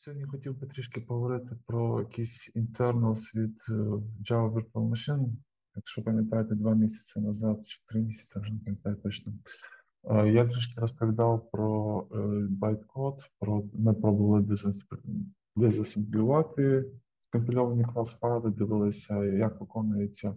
Сьогодні хотів би трішки поговорити про якийсь internals від Java Virtual Machine. Якщо пам'ятаєте, 2 місяці назад чи 3 місяці, вже не пам'ятаю точно. Я трішки розповідав про байткод, ми пробували дезасемблювати скомпільовані клас-файли, дивилися, як виконується,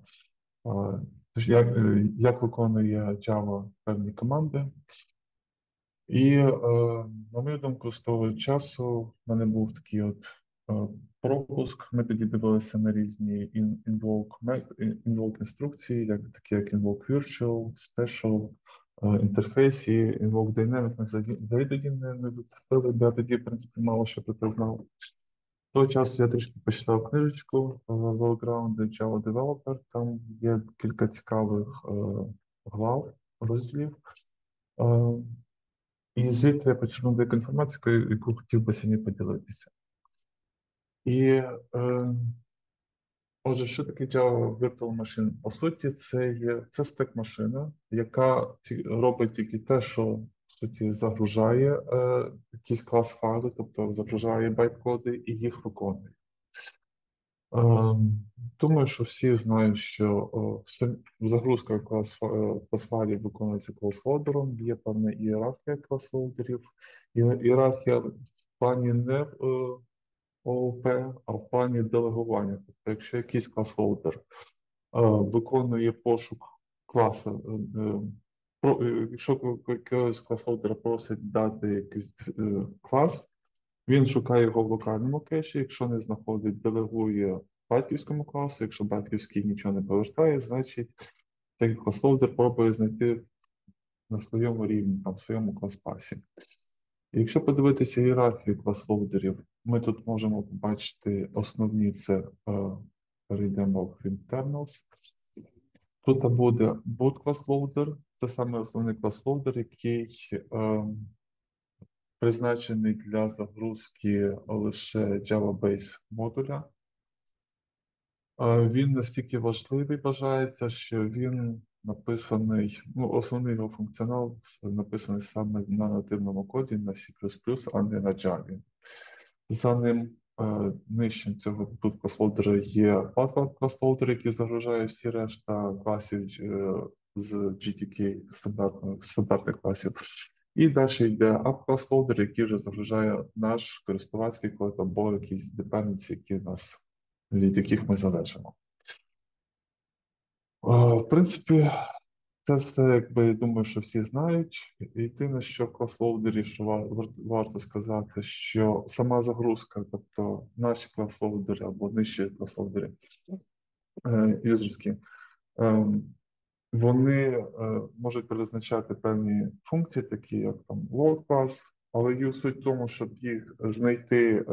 як виконує Java певні команди. І, на мою думку, з того часу в мене був такий пропуск. Ми тоді дивилися на різні invoke інструкції, такі як invoke virtual, special, інтерфейсі, invoke dynamic. Ми взагалі тоді не зацепили, бо я тоді, в принципі, мало що про це знав. Того часу я трішки почитав книжечку Well-Grounded Java Developer. Там є кілька цікавих глав, розділів. І звідти я почерпнув деяку інформацію, яку хотів би сьогодні поділитися. І, отже, що таке Java Virtual Machine? По суті, це стек-машина, яка робить тільки те, що в суті загружає якийсь клас файли, тобто загружає байткоди і їх виконує. Думаю, що всі знають, що загрузка клас-файлів виконується клас-лодером, є певна ієрархія клас-лодерів. Ієрархія в плані не ООП, а в плані делегування. Тобто, якщо якийсь клас-лодер виконує пошук класа, якщо якогось клас-лодера просить дати якийсь клас, він шукає його в локальному кеші, якщо не знаходить, делегує батьківському класу. Якщо батьківський нічого не повертає, значить цей клас-лоудер пробує знайти на своєму рівні, там, в своєму клас-пасі. Якщо подивитися ієрархію клас-лоудерів, ми тут можемо побачити основні, це перейдемо в internals. Тут буде boot клас-лоудер, це саме основний клас-лоудер, який призначений для загрузки лише Java-Base модуля. Він настільки важливий вважається, що він написаний, основний його функціонал написаний саме на нативному коді, на C++, а не на Java. За ним нижче цього тут клас-лоудера є Platform клас-лоудер, який загружає всі решта класів з GTK, стандартних класів. І далі йде App клас-лоудер, який вже загружає наш користувацький код або якісь dependency, від яких ми залежимо. В принципі, це все, я думаю, що всі знають. Єдине, що в клас-лоудері, що варто сказати, що сама загрузка, тобто наші клас-лоудери або нижчі клас-лоудери юзерські, вони можуть передбачати певні функції, такі як там load class, але суть в тому, щоб їх знайти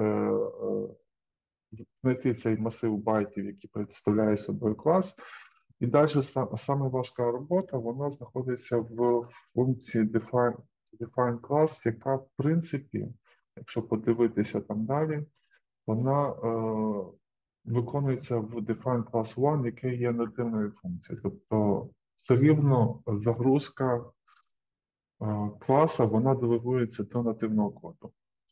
цей масив байтів, який представляє собою клас. І далі саме важка робота, вона знаходиться в функції define class, яка, в принципі, якщо подивитися там далі, вона виконується в define class 1, який є нативною функцією. Тобто все рівно загрузка класа, вона делегується до нативного коду.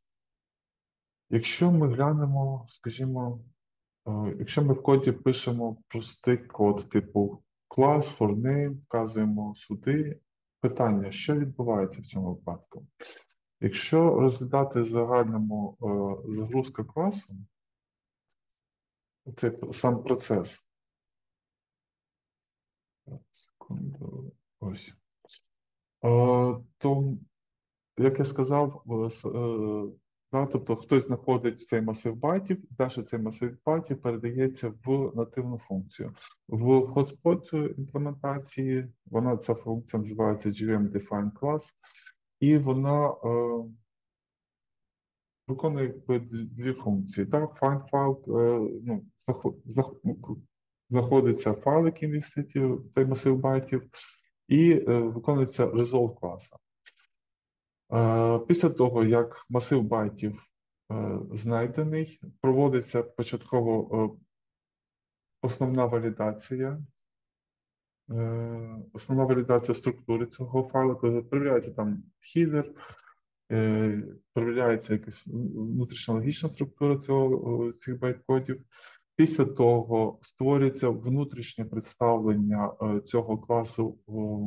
Якщо ми глянемо, скажімо, якщо ми в коді пишемо простий код, типу class, for name, вказуємо сюди, питання, що відбувається в цьому випадку? Якщо розглядати загальному загрузка класу, це сам процес. Секунду, ось. То, як я сказав, тобто хтось знаходить цей масив байтів, далі цей масив байтів передається в нативну функцію. В Hotspot імплементації ця функція називається JVM Define Class, і вона виконує дві функції. Так, find file, знаходиться файл, який містить цей масив байтів, і виконується resolve класа. Після того, як масив байтів знайдений, проводиться початково основна валідація структури цього файлу, тобто перевіряється там хідер, перевіряється якась внутрішня логічна структура цих байткодів. Після того створюється внутрішнє представлення цього класу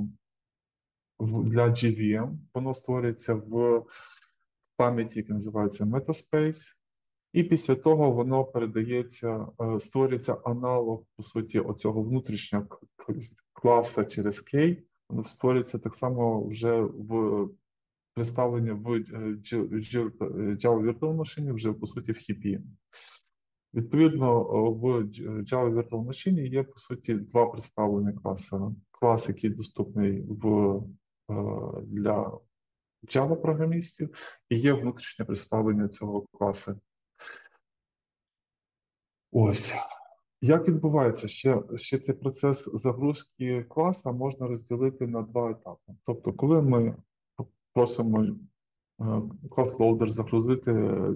для GVM. Воно створюється в пам'яті, яка називається Metaspace. І після того воно передається, створюється аналог, по суті, оцього внутрішнього класа через K. Воно створюється так само вже в представлення в Java Virtual Machine, вже по суті в хіпі. Відповідно, в Java Virtual Machine є, по суті, два представлення класи. Клас, який доступний для Java-програмістів, і є внутрішнє представлення цього класу. Ось. Як відбувається ще цей процес загрузки класа можна розділити на два етапи. Тобто, коли ми просимо клас loader загрузити,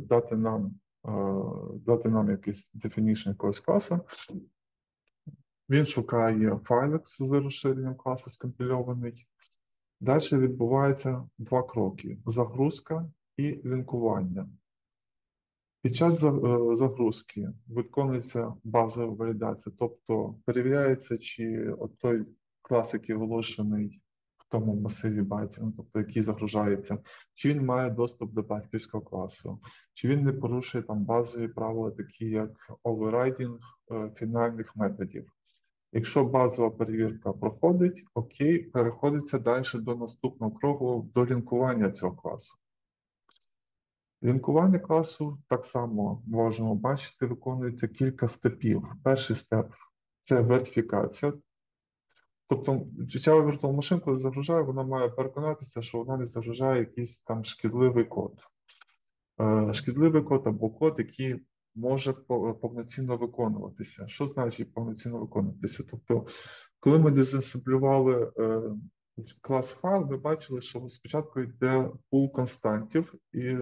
дати нам якийсь definition якогось класу, він шукає файлик з розширенням класу скомпільований. Далі відбувається два кроки: загрузка і лінкування. Під час загрузки виконується базова валідація, тобто перевіряється, чи той клас, який оголошений в тому масиві байтів, тобто який загружається, чи він має доступ до батьківського класу, чи він не порушує там базові правила, такі як overriding фінальних методів. Якщо базова перевірка проходить, окей, переходиться далі до наступного кроку, до лінкування цього класу. Лінкування класу так само можемо бачити, виконується кілька степів. Перший степ це вертифікація. Тобто, Java Virtual Machine, коли загружає, вона має переконатися, що вона не загружає якийсь там шкідливий код. Шкідливий код або код, який може повноцінно виконуватися. Що значить повноцінно виконуватися? Тобто, коли ми дезасемблювали клас файл, ми бачили, що спочатку йде пул константів, і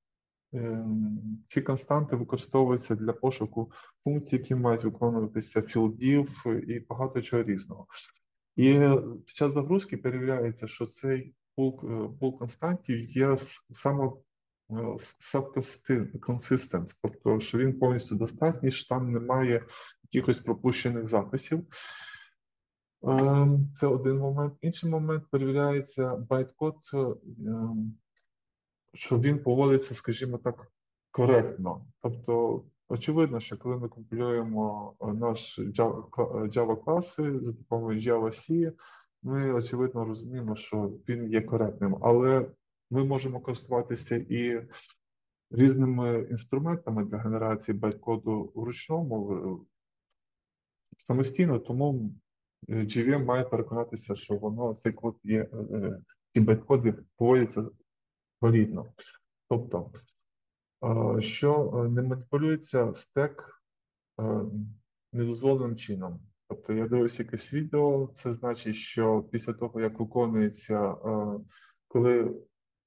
ці константи використовуються для пошуку функцій, які мають виконуватися філдів і багато чого різного. І під час загрузки перевіряється, що цей пул константів є consistent, тобто, що він повністю достатній, що там немає якихось пропущених записів. Це один момент. Інший момент перевіряється байткод, що він поводиться, скажімо так, коректно. Тобто, очевидно, що коли ми компілюємо наш Java класи за допомогою Java-C, ми очевидно розуміємо, що він є коректним, але ми можемо користуватися і різними інструментами для генерації байткоду вручному самостійно, тому JVM має переконатися, що цей код є, ці байткоди поводяться валідно. Тобто, що не маніпулюється стек недозволеним чином. Тобто я дивився якесь відео, це значить, що після того, як виконується, коли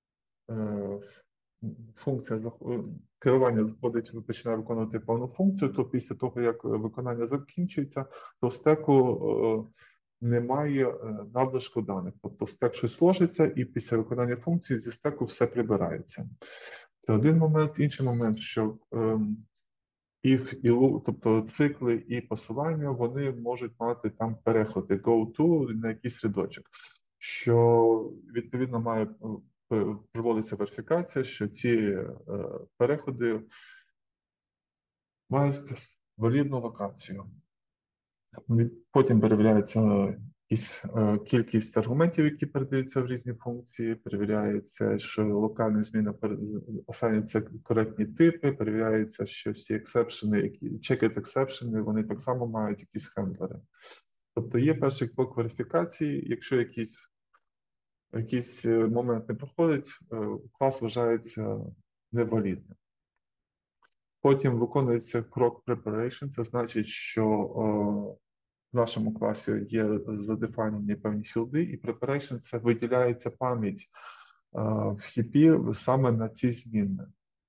функція керування заходить і починає виконувати певну функцію, то після того, як виконання закінчується, то в стеку немає надлишку даних. Тобто стек щось ложиться, і після виконання функції зі стеку все прибирається. Це один момент. Інший момент, що if і loop, тобто цикли і посилання, вони можуть мати там переходи go-to на якийсь рядочок, що відповідно має проводиться верифікація, що ці переходи мають валідну локацію. Потім перевіряється кількість аргументів, які передаються в різні функції, перевіряється, що локальна зміна асайнюється коректні типи, перевіряється, що всі ексепшени, checked exception, вони так само мають якісь хендлери. Тобто є перший крок верифікації, якщо якийсь момент не проходить, клас вважається невалідним. Потім виконується крок preparation, це значить, що в нашому класі є задефайнені певні філди, і preparation – це виділяється пам'ять в хіпі саме на ці зміни.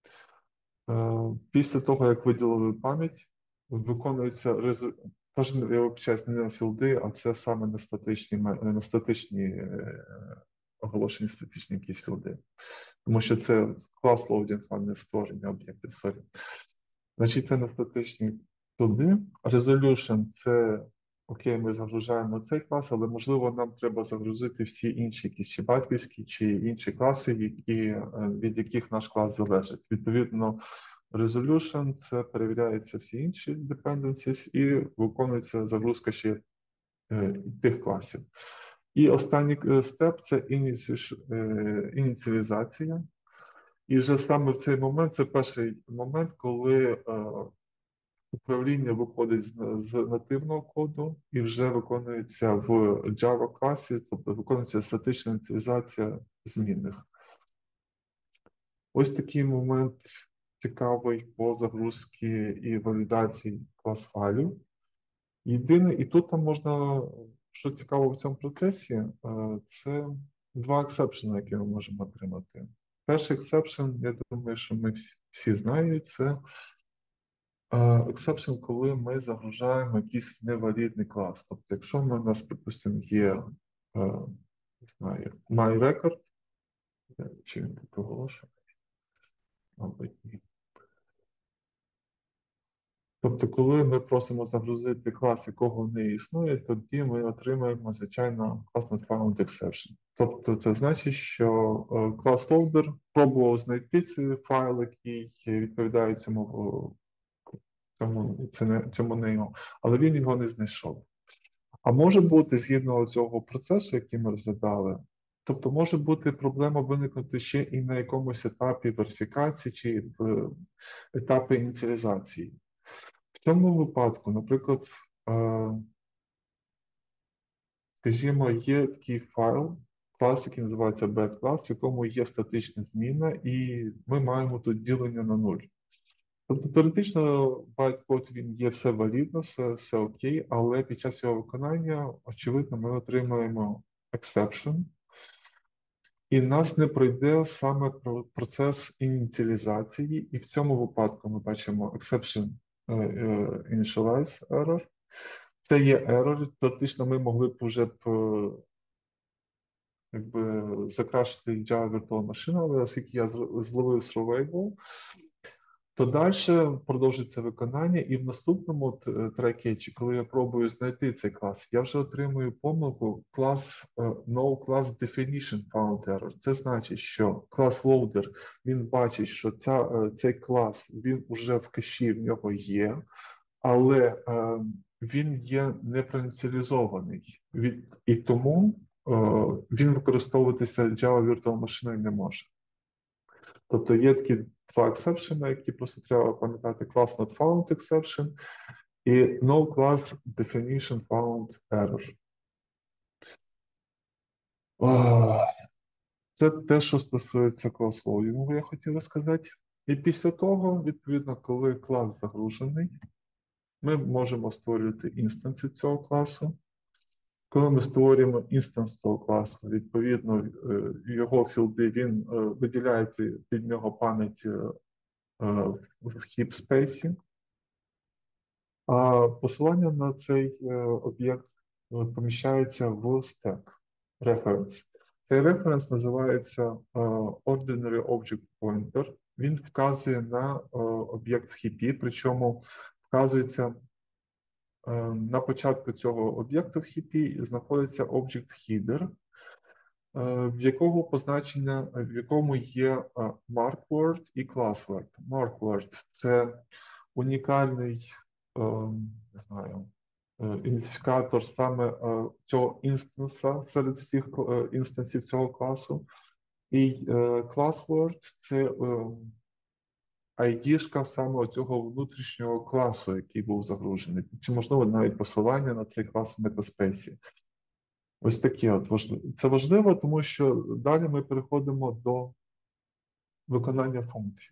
Після того, як виділили пам'ять, виконується я вибачаюсь, не на філди, а це саме на статичні оголошені статичні якісь філди. Тому що це клас loading, а не створення об'єктів. Сорі. Значить, це не статичні туди. Resolution – це окей, ми загружаємо цей клас, але можливо нам треба загрузити всі інші якісь чи батьківські, чи інші класи, від яких наш клас залежить. Відповідно, resolution – це перевіряються всі інші dependencies і виконується загрузка ще тих класів. І останній степ – це ініціалізація. І вже саме в цей момент, це перший момент, коли управління виходить з нативного коду і вже виконується в Java класі, тобто виконується статична ініціалізація змінних. Ось такий момент цікавий по загрузці і валідації клас файлів. Єдине, і тут там можна, що цікаво в цьому процесі, це два ексепшени, які ми можемо отримати. Перший ексепшен, я думаю, що ми всі знають, це exception, коли ми загружаємо якийсь невалідний клас. Тобто, якщо у нас, припустимо, є не знаю, MyRecord, чи він тут оголошений? Мабуть, ні. Тобто, коли ми просимо загрузити клас, якого не існує, тоді ми отримаємо, звичайно, клас not found exception. Тобто, це значить, що клас loader пробував знайти цей файл, який відповідає цьому нейму, але він його не знайшов. А може бути, згідно цього процесу, який ми розглядали, тобто може бути проблема виникнути ще і на якомусь етапі верифікації чи в етапі ініціалізації. В цьому випадку, наприклад, скажімо, є такий файл, клас, який називається bed-клас, в якому є статична зміна, і ми маємо тут ділення на 0. Тобто теоретично байткод він є все валідно, все окей, але під час його виконання, очевидно, ми отримаємо exception, і нас не пройде саме процес ініціалізації, і в цьому випадку ми бачимо exception initialize error. Це є error, теоретично ми могли б вже закрашити Java Virtual Machine, але оскільки я зловив Survivable, то далі продовжиться виконання, і в наступному трекетчі, коли я пробую знайти цей клас, я вже отримую помилку клас no class definition found error. Це значить, що клас loader, він бачить, що цей клас, він вже в кеші, в нього є, але він є непроініціалізований. І тому він використовуватися Java Virtual Machine не може. Тобто є такі два ексепшени, які просто треба пам'ятати: class not found exception і no class definition found error. Це те, що стосується клас-лоудінгу, я хотів би сказати. І після того, відповідно, коли клас загружений, ми можемо створювати інстанси цього класу. Коли ми створюємо інстанс того класу, відповідно, його філди, він виділяється від нього пам'ять в хіп-спейсі, а посилання на цей об'єкт поміщається в стек reference. Цей референс називається Ordinary Object Pointer. Він вказує на об'єкт в хіпі, причому вказується на початку цього об'єкту в хіпі знаходиться Object Header, в якому є markword і classword. Markword – це унікальний, не знаю, ідентифікатор саме цього інстанса серед всіх інстансів цього класу. І classword – це ID-шка саме цього внутрішнього класу, який був загружений. Чи можливо навіть посилання на цей клас в метаспейсі. Ось таке от важливо. Це важливо, тому що далі ми переходимо до виконання функцій.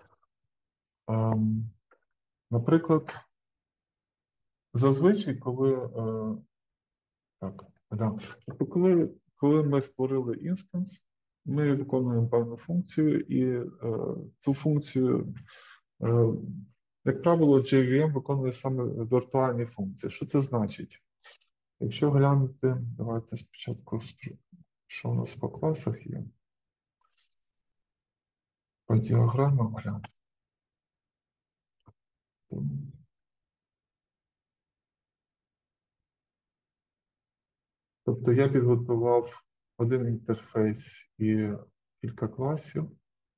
Наприклад, зазвичай, коли ми створили інстанс, ми виконуємо певну функцію, і цю функцію, як правило, JVM виконує саме віртуальні функції. Що це значить? Якщо глянути, давайте спочатку, що у нас по класах є. По діаграмам глянути. Тобто я підготував один інтерфейс і кілька класів.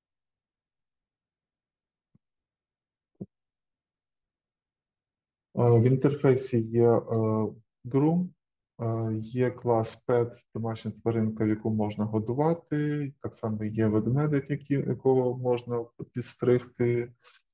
В інтерфейсі є groom, є клас pet, домашня тваринка, яку можна годувати. Так само є ведмедик, якого можна підстригти.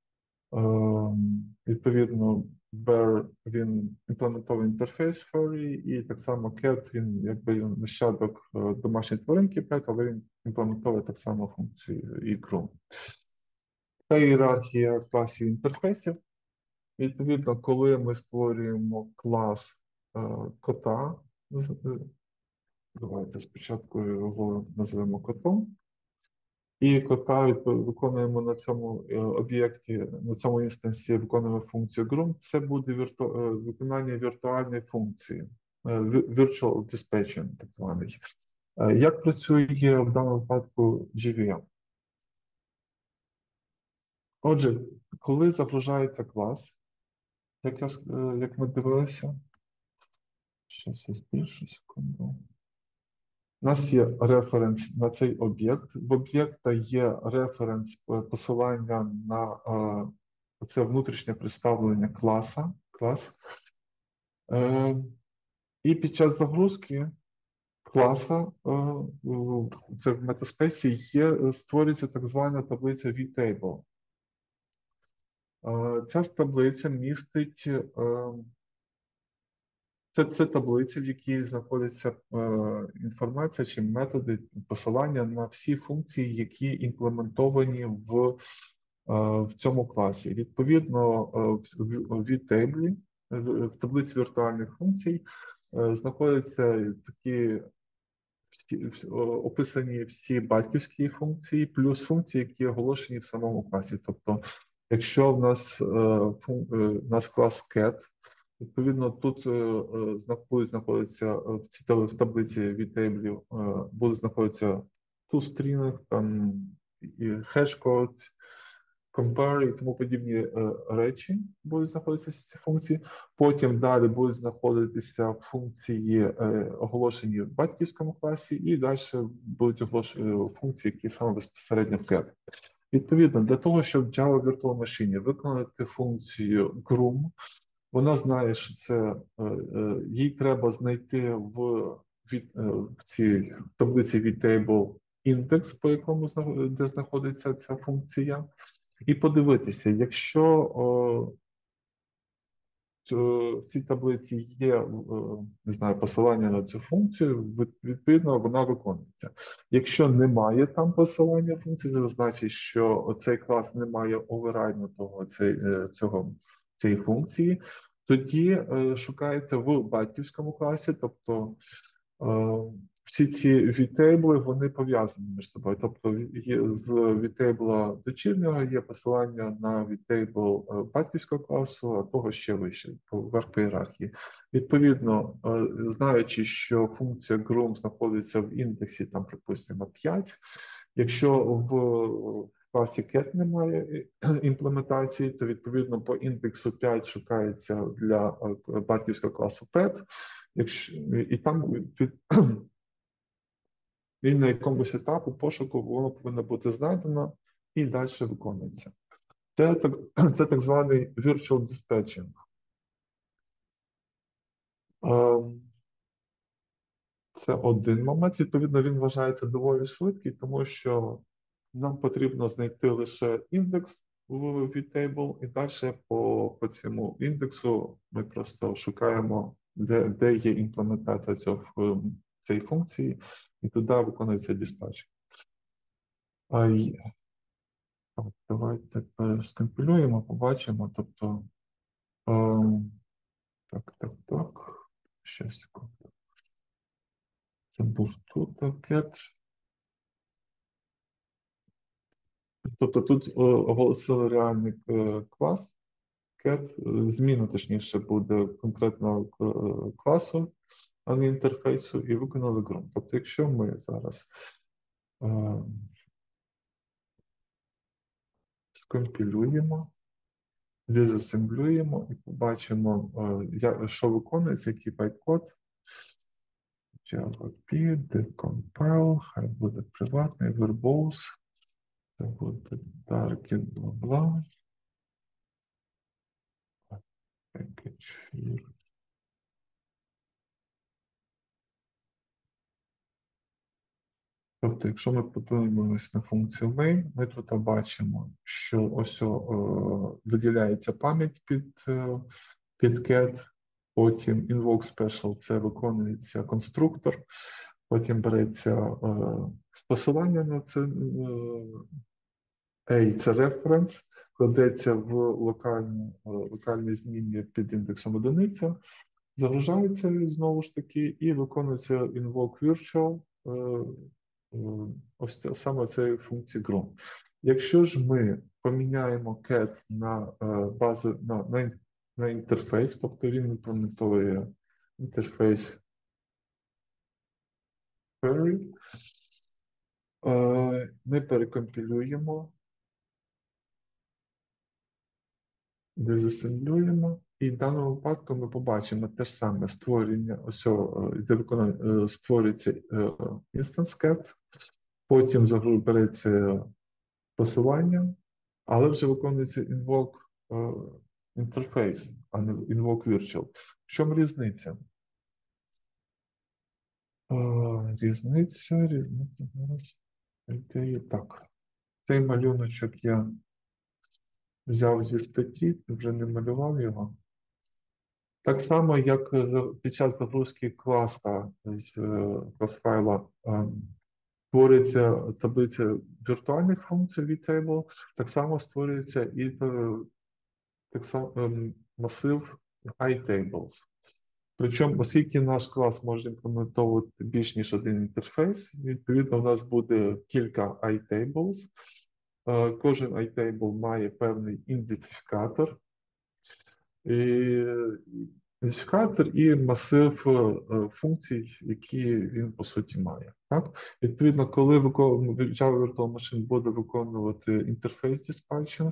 Відповідно, bear, він імплементований інтерфейс furry, і так само cat, він якби нащадок домашньої тваринки pet, але він імплементовує так само функцію і groom. Та ієрархія класів інтерфейсів. Відповідно, коли ми створюємо клас кота, давайте спочатку його назвемо котом, і кота виконуємо на цьому об'єкті, на цьому інстансі виконуємо функцію groom, це буде виконання віртуальної функції, virtual dispatching, так званий. Як працює в даному випадку GVM? Отже, коли загружається клас, як ми дивилися, щось я збільшу секунду. У нас є референс на цей об'єкт. В об'єкта є референс посилання на це внутрішнє представлення клас. І під час загрузки класа, це в метаспейсі, створюється так звана таблиця vtable. Ця таблиця містить це таблиця, в якій знаходиться інформація чи методи посилання на всі функції, які імплементовані в цьому класі. Відповідно, в таблі, в таблиці віртуальних функцій, знаходяться такі описані всі батьківські функції, плюс функції, які оголошені в самому класі. Тобто, якщо в нас клас cat, відповідно, тут будуть знаходитися в таблиці vtable, буде знаходитися toString, там і хешкод, compare і тому подібні речі будуть знаходитися в цій функції. Потім далі будуть знаходитися функції, оголошені в батьківському класі, і далі будуть оголошені функції, які саме безпосередньо в cat. Відповідно, для того, щоб Java Virtual Machine виконати функцію groom, вона знає, що їй треба знайти в цій таблиці vtable індекс, по якому де знаходиться ця функція, і подивитися, якщо в цій таблиці є, не знаю, посилання на цю функцію, відповідно, вона виконується. Якщо немає там посилання функції, це значить, що цей клас не має оверрайднутого цієї функції, тоді шукається в батьківському класі, тобто всі ці vtable, вони пов'язані між собою. Тобто з vtable дочірнього є посилання на vtable батьківського класу, а того ще вище, вверх по ієрархії. Відповідно, знаючи, що функція groom знаходиться в індексі, там, припустимо, 5, якщо в класі cat немає імплементації, то відповідно по індексу 5 шукається для батьківського класу pet, і там і на якомусь етапу пошуку воно повинно бути знайдено і далі виконується. Це так званий virtual dispatching. Це один момент. Відповідно, він вважається доволі швидкий, тому що нам потрібно знайти лише індекс в vtable, і далі по цьому індексу ми просто шукаємо, де є імплементація цієї функції, і туди виконується диспатч. Так, давайте скомпілюємо, побачимо. Тобто, так. Ще секунду. Це був тут пакет. Тобто тут оголосили реальний клас, cat, зміна, точніше, буде конкретного класу, а не інтерфейсу, і виконали groom. Тобто, якщо ми зараз скомпілюємо, дезасемблюємо і побачимо, що виконується, який байткод. JavaP, decompile, хай буде приватний, verbose, це буде target, бла-бла, package here. Тобто, якщо ми подивимось на функцію main, ми тут бачимо, що ось виділяється пам'ять під get, потім invoke special, це виконується конструктор, потім береться посилання на це, це reference, кладеться в локальній зміні під індексом одиниця, загружається знову ж таки і виконується invoke virtual, саме цієї функції ground. Якщо ж ми поміняємо cat на базу на інтерфейс, тобто він імплементує інтерфейс query, ми перекомпілюємо, дезасемблюємо, і в даному випадку ми побачимо те ж саме створення, створюється instance cat, потім береться посилання, але вже виконується invoke інтерфейс, а не invoke virtual. В чому різниця? Різниця зараз. Так. Цей малюночок я взяв зі статті, вже не малював його. Так само, як під час загрузки класа з клас-файла створюється таблиця віртуальних функцій VTable, так само створюється і так само масив iTables. Причому, оскільки наш клас може імплементовувати більш ніж один інтерфейс, відповідно, у нас буде кілька iTables. Кожен iTable має певний ідентифікатор, і масив функцій, які він по суті має. Так? Відповідно, коли Java Virtual Machine буде виконувати інтерфейс диспатчинг,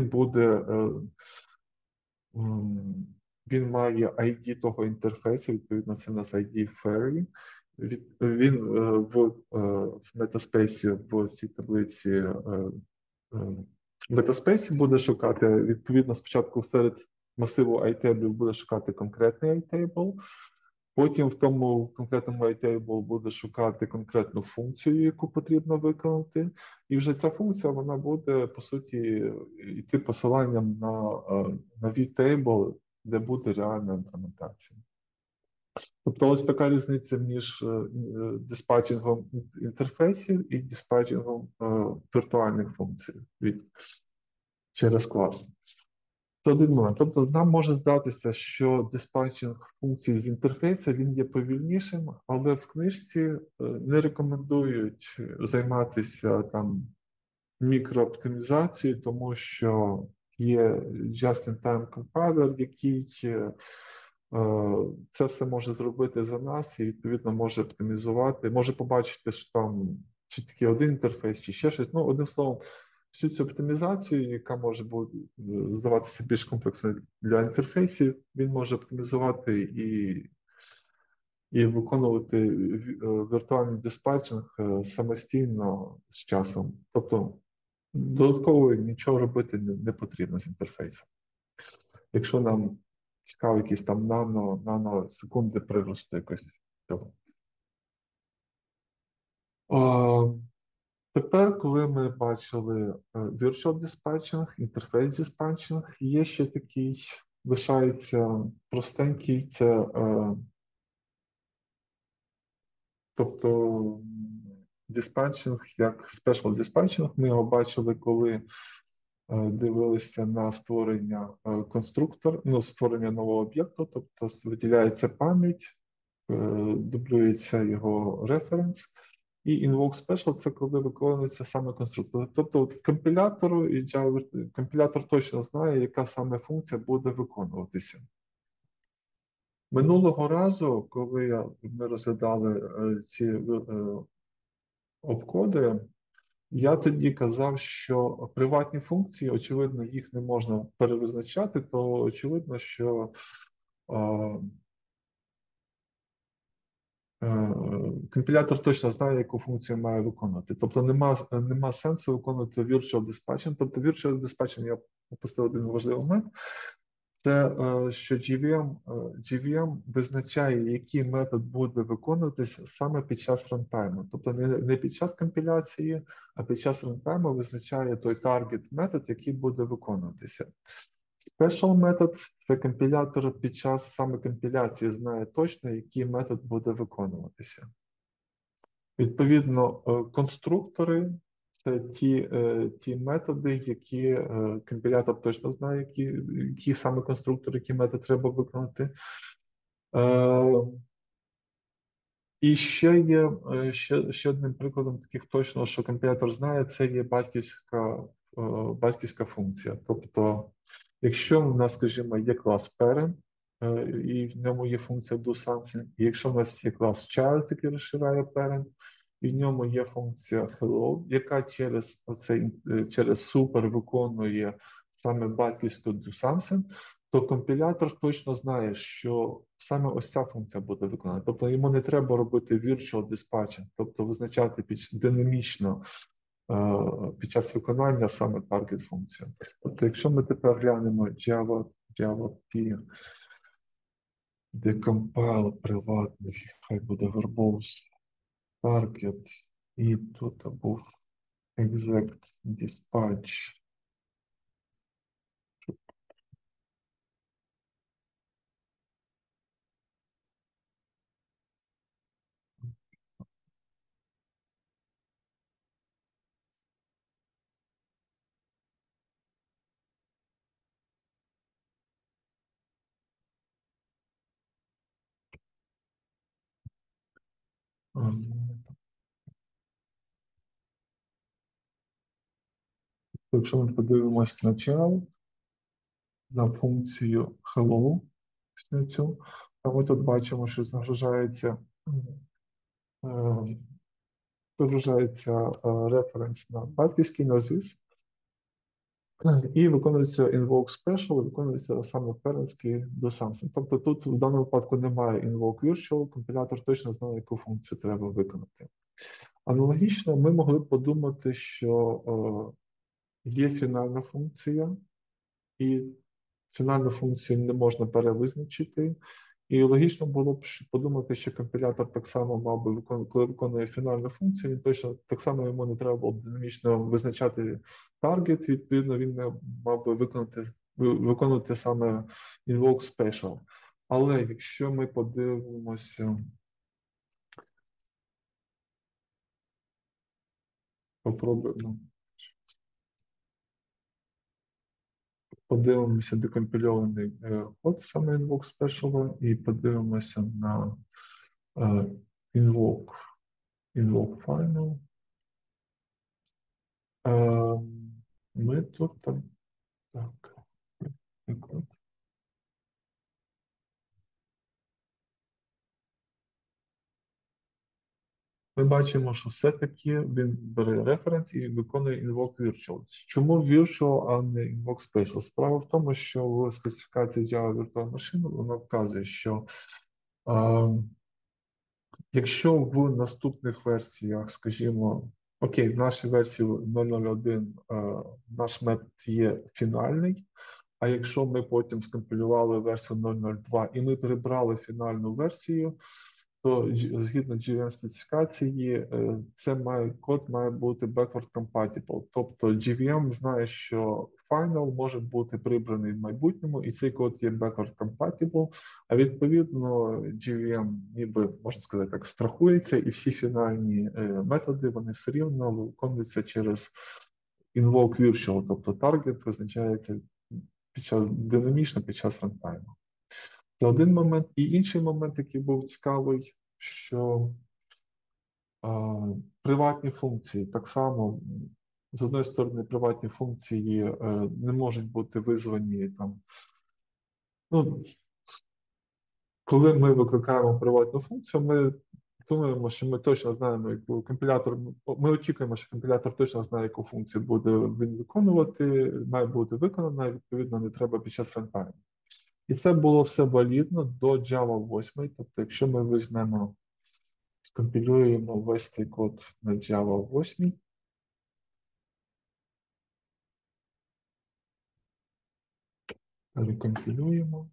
він має ID того інтерфейсу, відповідно, це у нас ID Fairy. Він в метаспейсі в цій таблиці метаспейсі буде шукати, відповідно, спочатку серед масиву iTable буде шукати конкретний iTable, потім в тому конкретному iTable буде шукати конкретну функцію, яку потрібно виконати, і вже ця функція, вона буде, по суті, йти посиланням на vTable, де буде реальна імплементація. Тобто ось така різниця між диспатчингом інтерфейсів і диспатчингом віртуальних функцій через клас. Це один момент. Тобто нам може здатися, що диспатчинг функцій з інтерфейсу він є повільнішим, але в книжці не рекомендують займатися там мікрооптимізацією, тому що є just-in-time compiler, який це все може зробити за нас і, відповідно, може оптимізувати, може побачити, що там чи тільки один інтерфейс, чи ще щось. Ну, одним словом, всю цю оптимізацію, яка може бути здаватися більш комплексною для інтерфейсів, він може оптимізувати і виконувати віртуальний диспатчинг самостійно з часом. Тобто додатково нічого робити не потрібно з інтерфейсом. Якщо нам цікаво якісь там наносекунди приросту якось цього. Тепер, коли ми бачили Virtual Dispatching, Interface Dispatching, є ще такий, лишається простенький, це, тобто, диспатчинг, як Special Dispatching, ми його бачили, коли дивилися на створення створення нового об'єкту, тобто виділяється пам'ять, дублюється його референс, і invoke special це коли виконується саме конструктор. Тобто компілятору і Java, компілятор точно знає, яка саме функція буде виконуватися. Минулого разу, коли ми розглядали ці обкоди, Я тоді казав, що приватні функції, очевидно, їх не можна перевизначати, то очевидно, що е, компілятор точно знає, яку функцію має виконувати. Тобто нема сенсу виконувати virtual dispatching. Тобто virtual dispatching, я опустив один важливий момент, це що GVM визначає, який метод буде виконуватись саме під час рантайму. Тобто не під час компіляції, а під час рантайму визначає той таргет метод, який буде виконуватися. Special метод це компілятор під час саме компіляції знає точно, який метод буде виконуватися. Відповідно, конструктори це ті методи, які компілятор точно знає, які саме конструктори, які метод треба виконати. Е, І ще є ще одним прикладом таких точно, що компілятор знає, це є батьківська функція. Тобто, якщо в нас, скажімо, є клас parent, і в ньому є функція do something, і якщо в нас є клас child, який розширяє parent, і в ньому є функція hello, яка через super виконує саме батьківську do something, то компілятор точно знає, що саме ось ця функція буде виконана. Тобто йому не треба робити virtual dispatching, тобто визначати динамічно під час виконання саме target функцію. Тобто, якщо ми тепер глянемо Java P, decompile приватний, хай буде verbose target, і тут був exec dispatch. Якщо ми подивимось на child, на функцію hello, цю, то ми тут бачимо, що е, референс на батьківський на ZIS, і виконується invoke special, і виконується саме парентський до something. Тобто тут в даному випадку немає invoke virtual, компілятор точно знає, яку функцію треба виконати. Аналогічно, ми могли б подумати, що є фінальна функція, і фінальну функцію не можна перевизначити. І логічно було б подумати, що компілятор так само мав би коли виконує фінальну функцію, він точно так само йому не треба було б динамічно визначати таргет, відповідно, він не мав би виконувати саме invoke special. Але якщо ми подивимося, попробуємо. Подивимося декомпільований код саме invoke special і подивимося на е, invoke final. Ми тут так. Ми бачимо, що все-таки він бере референс і виконує invoke virtual. Чому virtual, а не invoke special? Справа в тому, що в специфікації Java Virtual Machine вона вказує, що якщо в наступних версіях, скажімо, окей, в нашій версії 0.0.1 наш метод є фінальний, а якщо ми потім скомпілювали версію 0.0.2 і ми прибрали фінальну версію, то згідно GVM специфікації, код має бути backward compatible. Тобто GVM знає, що final може бути прибраний в майбутньому, і цей код є backward compatible, а відповідно GVM, ніби можна сказати так, страхується, і всі фінальні методи вони все рівно виконуються через invoke virtual, тобто таргет визначається динамічно під час рантайму. Це один момент. І інший момент, який був цікавий, що приватні функції так само, з одної сторони, приватні функції не можуть бути визвані там. Ну, коли ми викликаємо приватну функцію, ми думаємо, що ми точно знаємо, яку компілятор, ми очікуємо, що компілятор точно знає, яку функцію буде він виконувати, має бути виконана, і відповідно не треба під час рантайму. І це було все валідно до Java 8. Тобто, якщо ми візьмемо, скомпілюємо весь цей код на Java 8, рекомпілюємо.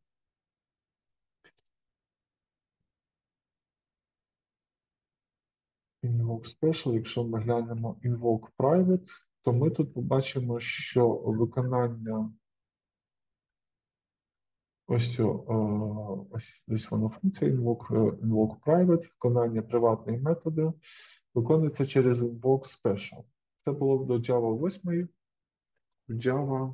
Invoke Special, якщо ми глянемо Invoke Private, то ми тут побачимо, що виконання ось воно функція Invoke Private, виконання приватної методи виконується через Invoke Special. Це було до Java 8, Java,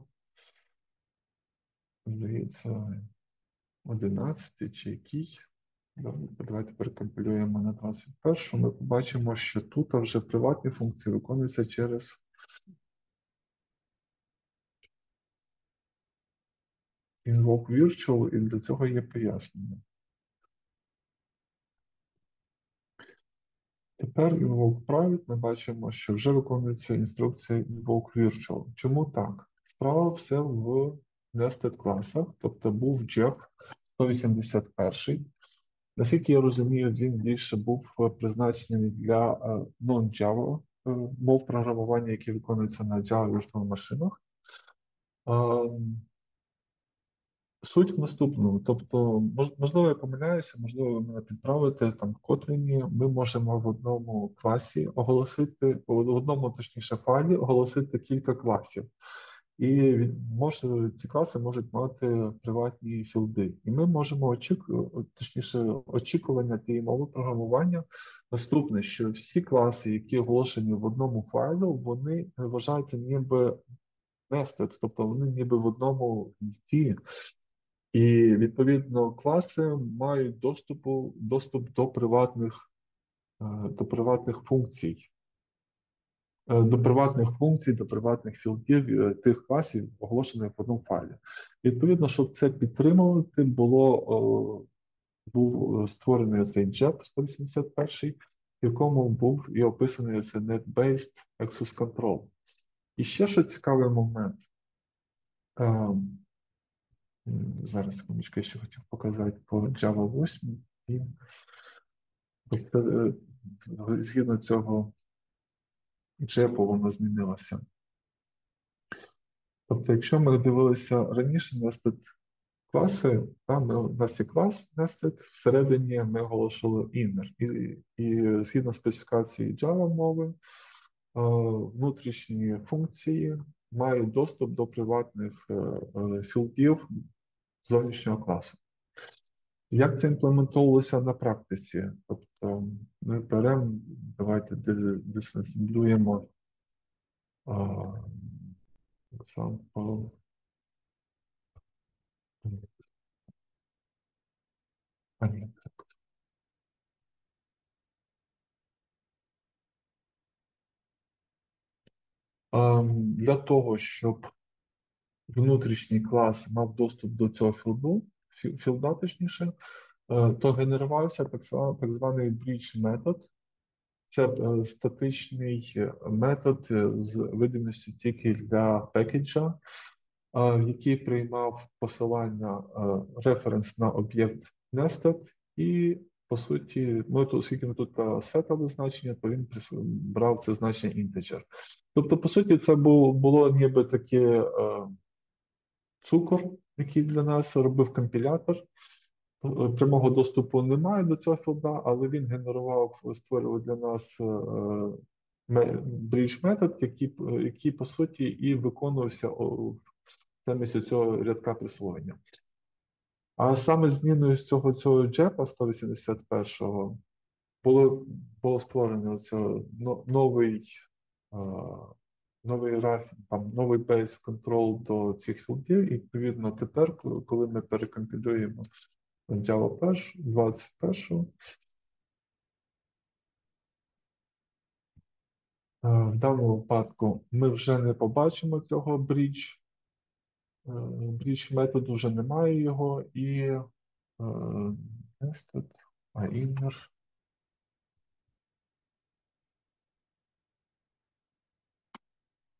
здається, 11 чи який. Давайте перекомпілюємо на 21. Ми побачимо, що тут вже приватні функції виконуються через Invoke Virtual, і для цього є пояснення. Тепер Invoke Private ми бачимо, що вже виконується інструкція Invoke Virtual. Чому так? Справа все в nested класах, тобто був Jeff 181. Наскільки я розумію, він більше був призначений для non-Java мов програмування, які виконуються на Java віртуальних машинах. Суть в наступному, тобто, можливо, я помиляюся, можливо, ви мене підправите, там в Kotlin ми можемо в одному класі оголосити, в одному, точніше, файлі оголосити кілька класів. І ці класи можуть мати приватні філди. І ми можемо точніше, очікування тієї мови програмування наступне, що всі класи, які оголошені в одному файлу, вони вважаються ніби nested, тобто вони ніби в одному гнізді. І відповідно класи мають доступ до приватних функцій, до приватних філдів тих класів, оголошених в одному файлі. Відповідно, щоб це підтримувати, був створений цей JEP 181, в якому був і описаний цей Net-Based Access Control. І ще що цікавий момент. Зараз секундочку, я ще хотів показати по Java 8. І згідно цього джепу воно змінилося. Тобто, якщо ми дивилися раніше nested класи, там у нас є клас nested, всередині ми оголошували inner. І згідно специфікації Java мови, внутрішні функції мають доступ до приватних філдів зовнішнього класу. Як це імплементовувалося на практиці? Тобто ми беремо, давайте дисенсіблюємо example. Ні. Для того, щоб внутрішній клас мав доступ до цього філда, точніше, то генерувався так званий bridge метод. Це статичний метод з видимістю тільки для пекеджа, який приймав посилання референс на об'єкт nested, і, по суті, оскільки ми тут сетали значення, то він брав це значення integer. Тобто, по суті, це було ніби таке цукор, який для нас робив компілятор. Прямого доступу немає до цього філда, але він створював для нас bridge метод, який по суті і виконувався замість цього рядка присвоєння. А саме зміною з цього джепа 181-го було створено новий base control до цих філдів. І відповідно тепер, коли ми перекомпілюємо Java 21, в даному випадку ми вже не побачимо цього bridge методу, вже немає його, і nested, inner.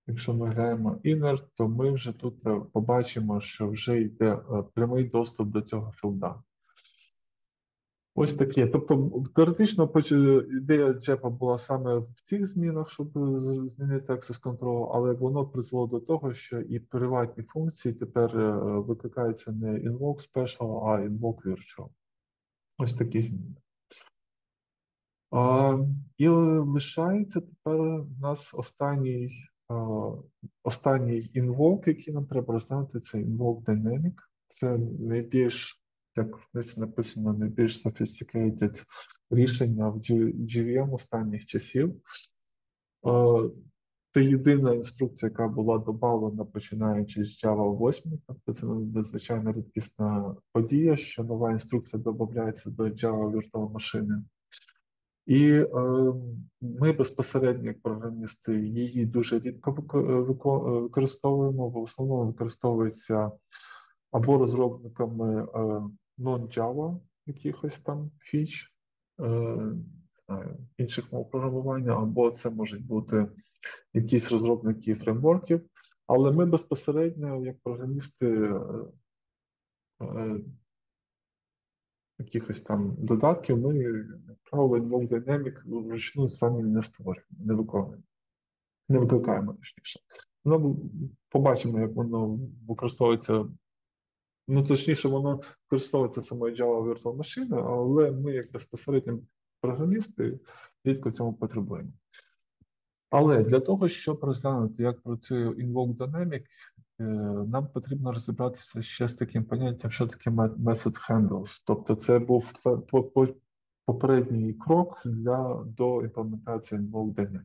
Якщо ми граємо inner, то ми вже тут побачимо, що вже йде прямий доступ до цього філда. Ось таке. Тобто, теоретично ідея джепа була саме в цих змінах, щоб змінити access control, але воно призвело до того, що і приватні функції тепер викликаються не invoke special, а invoke virtual. Ось такі зміни. І лишається тепер у нас останній інвок, який нам треба розглянути, це invoke dynamic. Це найбільш, як десь написано, найбільш sophisticated рішення в GVM останніх часів. Це єдина інструкція, яка була додана починаючи з Java 8, тобто це надзвичайно рідкісна подія, що нова інструкція додається до Java Virtual машини. І ми безпосередньо, як програмісти, її дуже рідко використовуємо. В основному використовується або розробниками non-Java якихось там фіч, інших мов програмування, або це можуть бути якісь розробники фреймворків. Але ми безпосередньо, як програмісти, якихось там додатків, ми, як правило, Invoke Dynamic вручну самі не створюємо, не виконуємо, не викликаємо точніше. Ну, побачимо, як воно використовується. Ну, точніше, воно використовується самою Java Virtual машиною, але ми, як безпосередньо програмісти, рідко в цьому потребуємо. Але для того, щоб розглянути, як працює Invoke Dynamic, нам потрібно розібратися ще з таким поняттям, що таке method handles. Тобто це був попередній крок до імплементації Invoke Dynamic.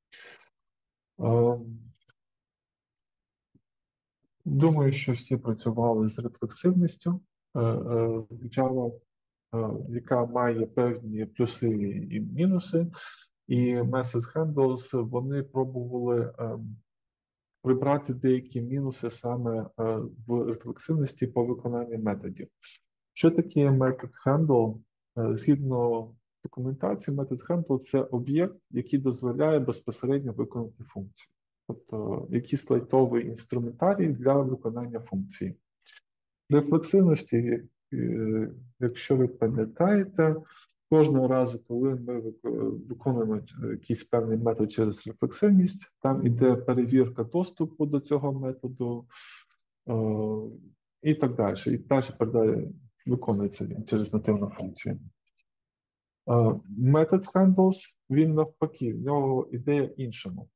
Думаю, що всі працювали з рефлексивністю Java, яка має певні плюси і мінуси. І Method Handles, вони пробували прибрати деякі мінуси саме в рефлексивності по виконанню методів. Що таке метод handle? Згідно документації, метод handle – це об'єкт, який дозволяє безпосередньо виконати функцію. Тобто якийсь лайтовий інструментарій для виконання функції. Рефлексивності, якщо ви пам'ятаєте, кожного разу, коли ми виконуємо якийсь певний метод через рефлексивність, там іде перевірка доступу до цього методу і так далі. І далі виконується він через нативну функцію. Метод handles, він навпаки, в нього ідея іншому.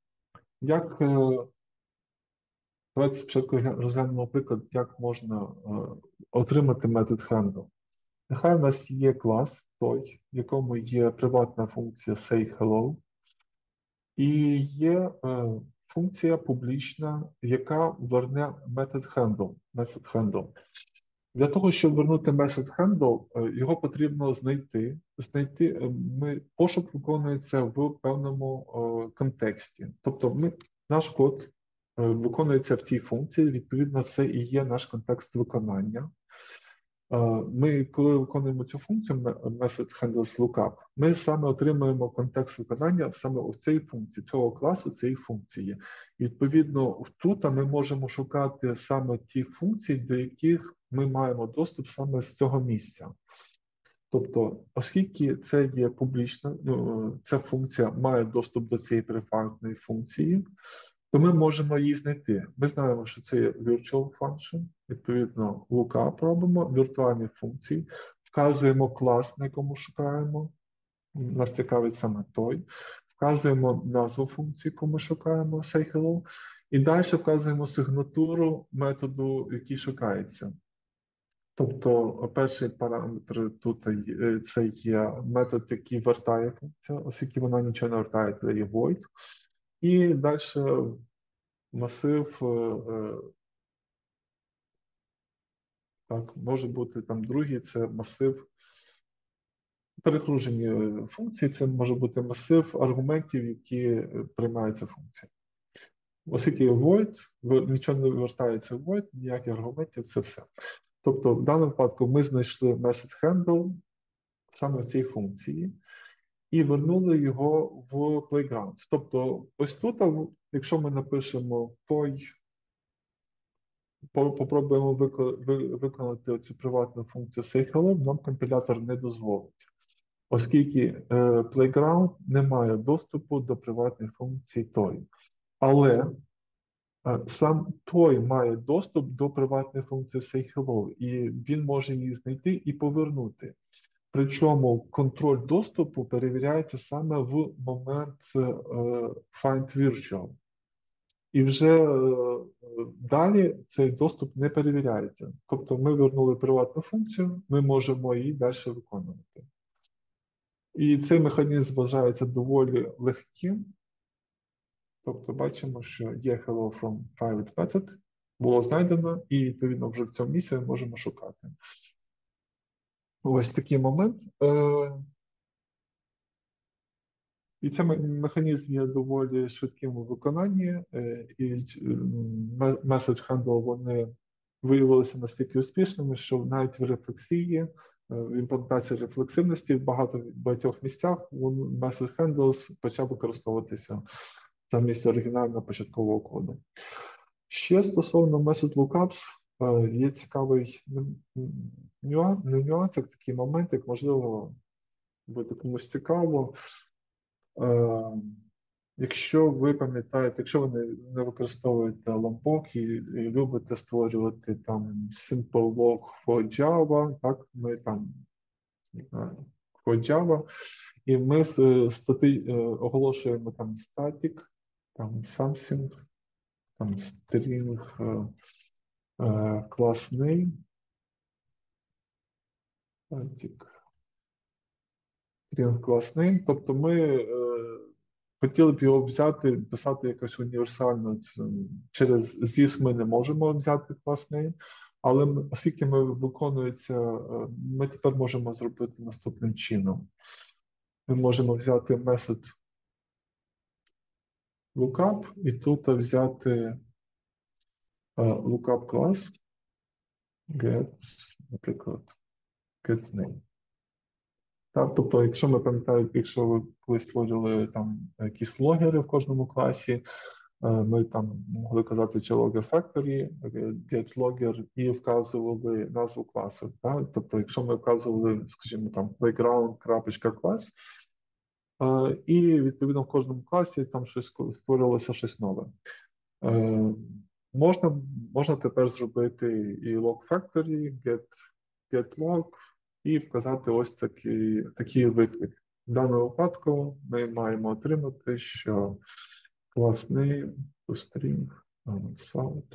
Давайте спочатку розглянемо приклад, як можна отримати метод handle. Нехай у нас є клас той, в якому є приватна функція sayHello, і є функція публічна, яка верне метод handle. Для того, щоб вернути метод handle, його потрібно знайти. Пошук виконується в певному контексті. Тобто наш код виконується в цій функції, відповідно, це і є наш контекст виконання. Ми, коли виконуємо цю функцію method handles lookup, ми саме отримуємо контекст виконання саме у цієї функції, цього класу, цієї функції. І відповідно, тут ми можемо шукати саме ті функції, до яких ми маємо доступ саме з цього місця. Тобто, оскільки це є публічна, ця функція має доступ до цієї приватної функції, то ми можемо її знайти. Ми знаємо, що це є virtual function, відповідно, lookup робимо, віртуальні функції, вказуємо клас, на якому шукаємо, нас цікавить саме той, вказуємо назву функції, яку ми шукаємо, sayHello, і далі вказуємо сигнатуру методу, який шукається. Тобто перший параметр тут це є метод, який вертає функцію, оскільки вона нічого не вертає, це є void. І далі масив, так, може бути там другий, це масив перегружені функції, це може бути масив аргументів, які приймаються функція. Оскільки void, нічого не вертається в void, ніяких аргументів, це все. Тобто, в даному випадку ми знайшли method handle саме в цій функції. і вернули його в playground. Тобто, ось тут, якщо ми напишемо той, попробуємо виконати цю приватну функцію SayHello, нам компілятор не дозволить, оскільки playground не має доступу до приватної функції той. Але сам той має доступ до приватної функції SayHello, і він може її знайти і повернути. Причому контроль доступу перевіряється саме в момент find virtual. І вже далі цей доступ не перевіряється. Тобто ми вернули приватну функцію, ми можемо її далі виконувати. І цей механізм вважається доволі легким. Тобто бачимо, що є hello from private method, було знайдено, і відповідно вже в цьому місці ми можемо шукати. Ось такий момент. І цей механізм є доволі швидким у виконанні, і message handle вони виявилися настільки успішними, що навіть в рефлексії, в імплементації рефлексивності в багатьох місцях message handles почав використовуватися замість оригінального початкового коду. Ще стосовно method lookups, є цікавий нюанс, як такий момент, як можливо буде комусь цікаво. Якщо ви пам'ятаєте, якщо ви не використовуєте Lombok і любите створювати там simple log for Java, так, ми там for Java, і ми оголошуємо там static, там something, там string class name, static, string class name, тобто ми хотіли б його взяти, писати якось універсально. Через ZIS ми не можемо взяти клас name, але оскільки ми виконується, ми тепер можемо зробити наступним чином. Ми можемо взяти метод lookup і тут взяти lookup клас, get, наприклад, get name. Так, тобто, якщо ми пам'ятаємо, якщо ви колись створювали там якісь логери в кожному класі, ми там могли казати чи logger factory, get logger і вказували назву класу. Так? Тобто, якщо ми вказували, скажімо, там playground.class, і відповідно в кожному класі там щось створювалося щось нове. Можна тепер зробити і log factory, get log, і вказати ось такий виклик. В даному випадку ми маємо отримати, що клас name toString sound.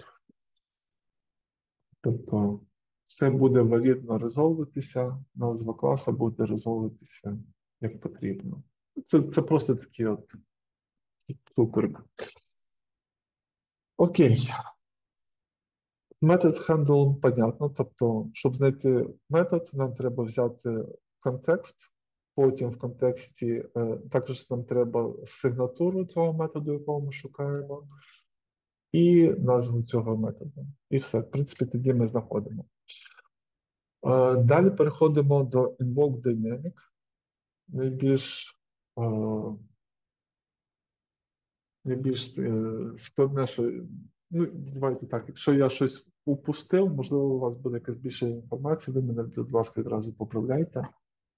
Тобто все буде валідно резолвитися, назва класу буде резолвитися як потрібно. Це просто такий от супер. Окей. Метод handle понятно. Тобто, щоб знайти метод, нам треба взяти контекст. Потім в контексті також нам треба сигнатуру цього методу, якого ми шукаємо, і назву цього методу. І все. В принципі, тоді ми знаходимо. Далі переходимо до Invoke Dynamic. Найбільш складне, що. Ну, давайте так, якщо я щось упустив, можливо, у вас буде якась більше інформації, ви мене, будь ласка, одразу поправляйте.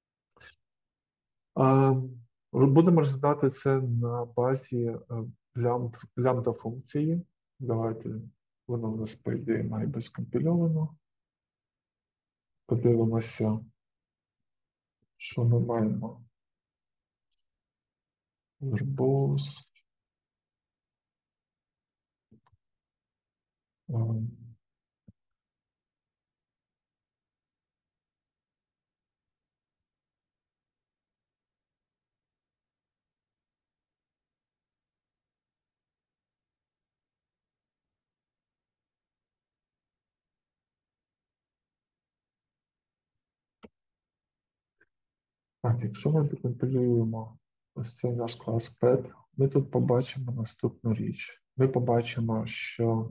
Будемо розглядати це на базі лямбда функції. Давайте, воно в нас, по ідеї, має бути скомпільовано. Подивимося, що ми маємо. Verbose. Так, якщо ми декомпілюємо ось цей наш клас pet, ми тут побачимо наступну річ. Ми побачимо, що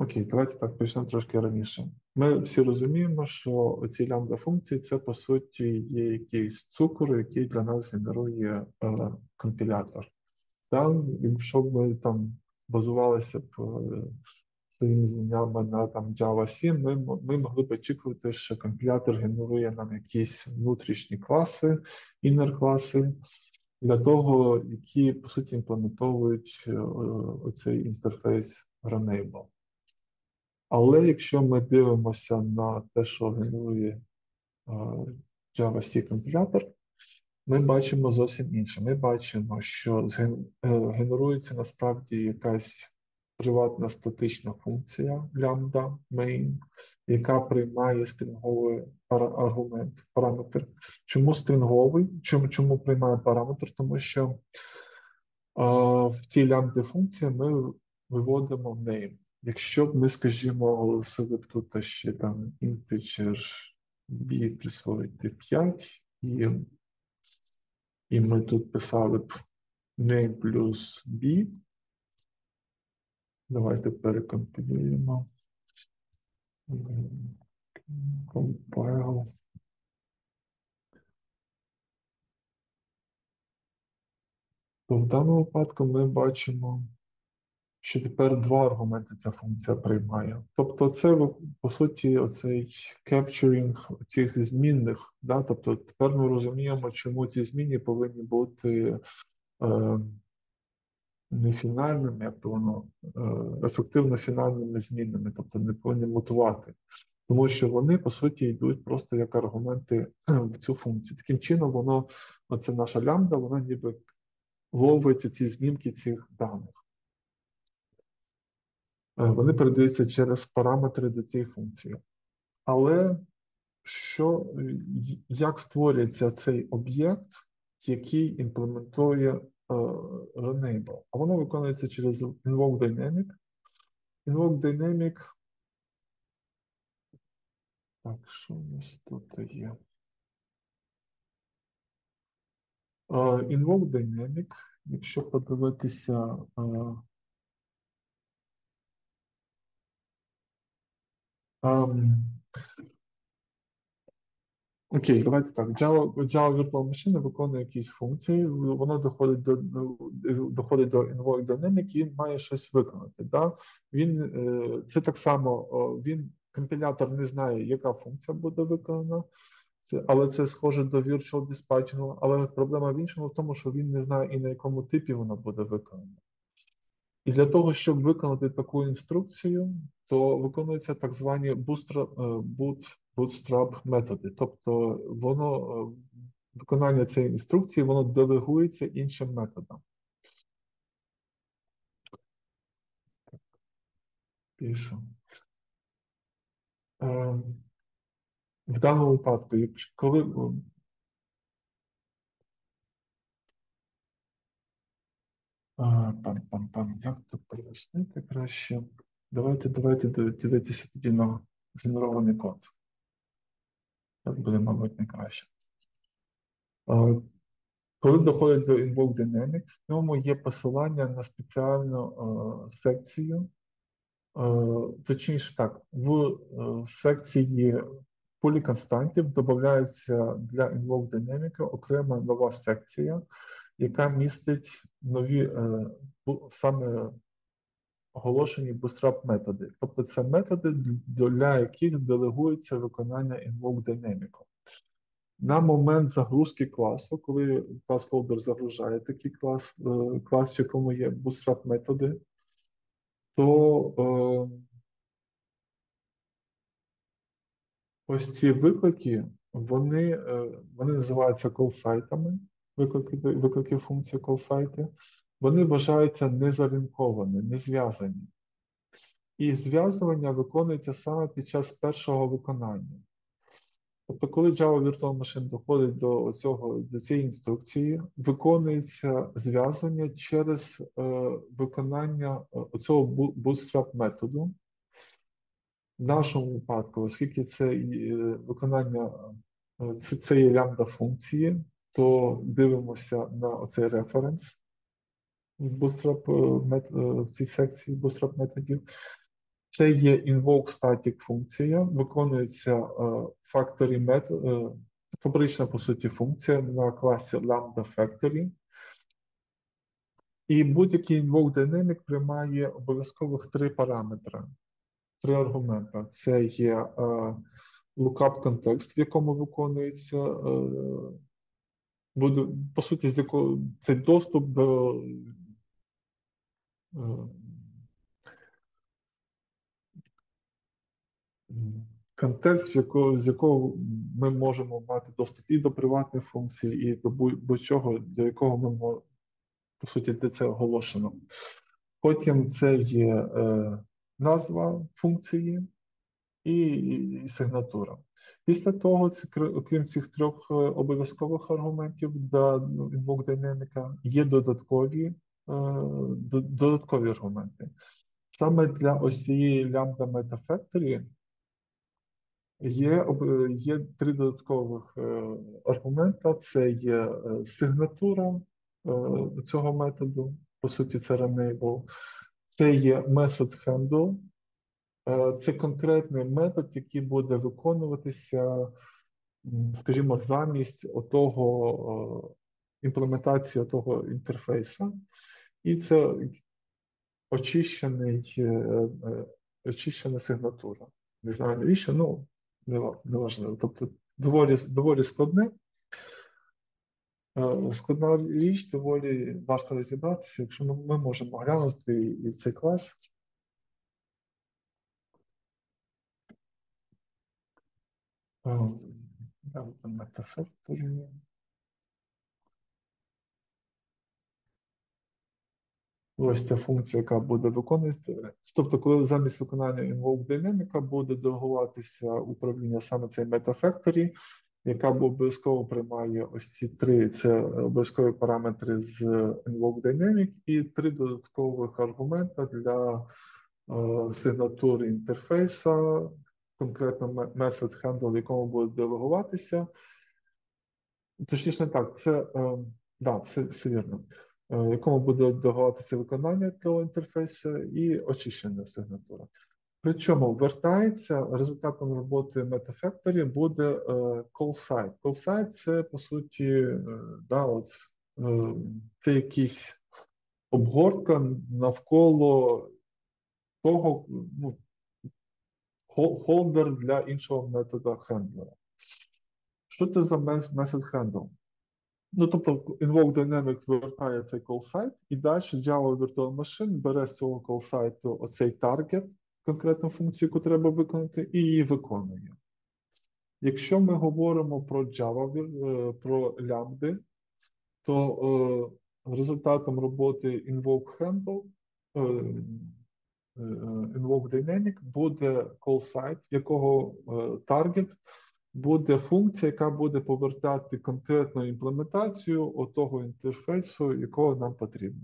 Окей, давайте так почнемо трошки раніше. Ми всі розуміємо, що ці лямбда функції це по суті є якийсь цукор, який для нас генерує компілятор. Там, якщо б ми там базувалися б своїми знаннями на там Java 7, ми могли б очікувати, що компілятор генерує нам якісь внутрішні класи, інер класи для того, які по суті імплементовують оцей інтерфейс Runable. Але якщо ми дивимося на те, що генерує Java-C компілятор, ми бачимо зовсім інше. Ми бачимо, що генерується насправді якась приватна статична функція lambda main, яка приймає стрінговий аргумент, параметр. Чому стрінговий? Чому приймає параметр? Тому що в цій лямбді функції ми виводимо name. Якщо б ми, скажімо, оголосили б тут ще там integer b присвоїти 5, і ми тут писали б name плюс b, давайте перекомпілюємо. Compile. То в даному випадку ми бачимо, що тепер два аргументи ця функція приймає. Тобто це, по суті, оцей capturing цих змінних. Да? Тобто тепер ми розуміємо, чому ці зміни повинні бути не фінальними, як то воно, ефективно фінальними змінними, тобто не повинні мутувати. Тому що вони, по суті, йдуть просто як аргументи в цю функцію. Таким чином, оце наша лямбда, вона ніби ловить ці знімки цих даних. Вони передаються через параметри до цієї функції. Але як створюється цей об'єкт, який імплементує Renable? А воно виконується через Invoke Dynamic. Invoke Dynamic. Так, що у нас тут є? Invoke Dynamic, якщо подивитися. Ем, Окей, давайте так. Java Virtual Machine виконує якісь функції, воно доходить до Invoke Dynamic і має щось виконати. Да? Це так само, компілятор не знає, яка функція буде виконана, але це схоже до Virtual Dispatching, але проблема в іншому в тому, що він не знає і на якому типі вона буде виконана. І для того, щоб виконати таку інструкцію, то виконуються так звані bootstrap методи. Тобто виконання цієї інструкції, воно делегується іншим методам. Пишу. В даному випадку, коли як тут пояснити краще? Давайте дивитися тоді на згенерований код. Так буде, мабуть, не краще. Коли доходить до Invoke Dynamics, в ньому є посилання на спеціальну секцію. Точніше так, в секції полі константів додається для Invoke Dynamics окрема нова секція, яка містить нові саме оголошені bootstrap методи. Тобто це методи, для яких делегується виконання Invoke Dynamics. На момент загрузки класу, коли клас loader загружає такий клас, в якому є bootstrap методи, то ось ці виклики, вони називаються call-сайтами, виклики функції call-сайти, вони вважаються незалінковані, не зв'язані. І зв'язування виконується саме під час першого виконання. Тобто, коли Java Virtual Machine доходить до цієї інструкції, виконується зв'язування через виконання цього bootstrap методу. В нашому випадку, оскільки це виконання цієї лямбда функції, то дивимося на оцей референс в цій секції bootstrap методів. Це є invoke static функція, виконується factory method, фабрична, по суті, функція на класі lambda factory. І будь-який invoke dynamic приймає обов'язкових три параметри, три аргумента. Це є lookup контекст, в якому виконується, буде, по суті, з якого цей доступ до е, контекст, з якого ми можемо мати доступ і до приватних функцій, і до будь-чого, до якого ми можемо, по суті, де це оголошено. Потім це є назва функції і сигнатура. Після того, окрім цих трьох обов'язкових аргументів для invoke динаміка, є додаткові аргументи. Саме для ось цієї лямбда метафакторі є три додаткових аргумента. Це є сигнатура цього методу, по суті, це renable. Це є method handle. Це конкретний метод, який буде виконуватися, скажімо, замість імплементації того інтерфейсу. І це очищена сигнатура. Не знаю навіщо, ну не важливо. Тобто доволі складна річ, доволі важко розібратися. Якщо ми можемо глянути і цей клас. Metafactory. Ось ця функція, яка буде виконуватися. Тобто, коли замість виконання invoke динаміка буде делегуватися управління саме цей metafactory, яка обов'язково приймає ось ці три, це обов'язкові параметри з invoke dynamic і три додаткових аргумента для сигнатури інтерфейса, конкретно method handle, в якому буде делегуватися. Точніше, так, да, все вірно. Якому буде делегуватися виконання того інтерфейсу і очищена сигнатура. Причому вертається результатом роботи Metafactory буде call site. Call site це, по суті, це якийсь обгортка навколо того, ну, холдер для іншого метода хендлера. Що це за method handle? Ну, тобто, Invoke Dynamic вертає цей call site, і далі Java Virtual Machine бере з цього call site оцей target, конкретну функцію, яку треба виконати, і її виконує. Якщо ми говоримо про Java, про лямбди, то результатом роботи Invoke Handle, Invoke Dynamic буде call site, в якого target буде функція, яка буде повертати конкретну імплементацію отого інтерфейсу, якого нам потрібно.